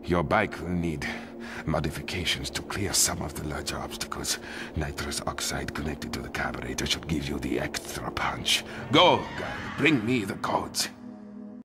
Your bike will need modifications to clear some of the larger obstacles. Nitrous oxide connected to the carburetor should give you the extra punch. Go, guy. Bring me the codes.